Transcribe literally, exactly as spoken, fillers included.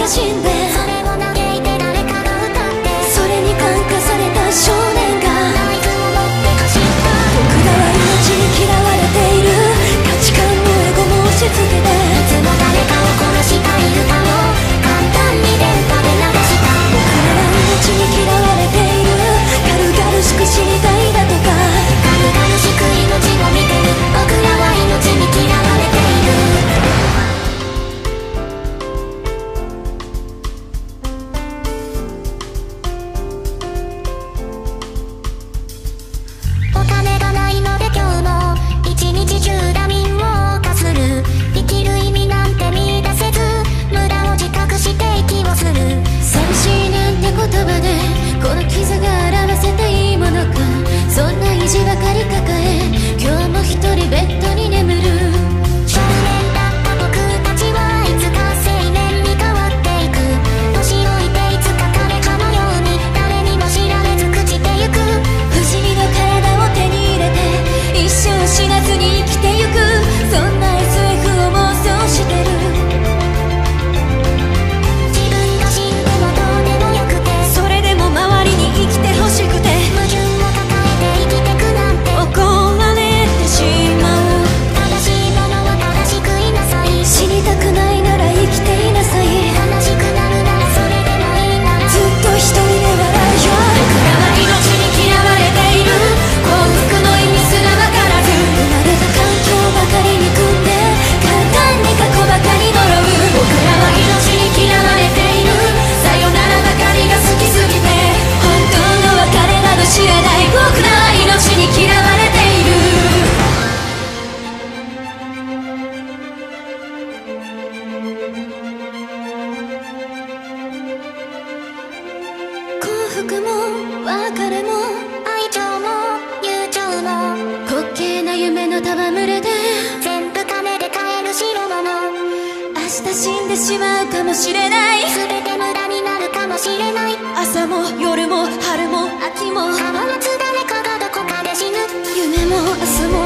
が死んで、それを嘆いて誰かが歌って、それに感化された少年がナイフを持って走った。僕らは命に嫌われている、価値観もエゴも押し付けて、いつも誰かを殺したい歌を簡単に電波で流した。僕らは命に嫌われている、軽々しく死にたいだとか、軽々しく命を見てる。僕らは命に嫌われている。お金がないので今日も一日中ダミンを犯する。生きる意味なんて見出せず、無駄を自覚して息をする。寂しいなんて言葉でこの傷が表せていいものか。そんな意地ばかり抱え、今日も一人ベッドに眠る。少年だった僕たちはいつか青年に変わっていく。年老いていつか枯れ葉のように誰にも知られず朽ちてゆく。不死身の体を手に入れて一生死なずに生きてゆく。そんな エスエフ を妄想してる。自分が死んでもどうでもよくて、それでも周りに生きてほしくて、矛盾を抱えて生きてくなんて怒られてしまう。正しいものは正しくいなさい。死にたくないなら生きていなさい。悲しくなるならそれでもいいならずっと一人で笑うよ。僕らは命に嫌われている。幸福の意味すらわからず、生まれた環境ばかり憎んで、簡単に過去ばかり呪う。僕らは命に嫌われている。さよならばかりが好きすぎて、本当の別れなど知らない。僕らは命に嫌われている。幸福も別れも愛情も友情も滑稽な夢の戯れで、全部金で買える代物。明日死んでしまうかもしれない。全て無駄になるかもしれない。朝も夜も春も秋も変わらず誰かがどこかで死ぬ。夢も明日も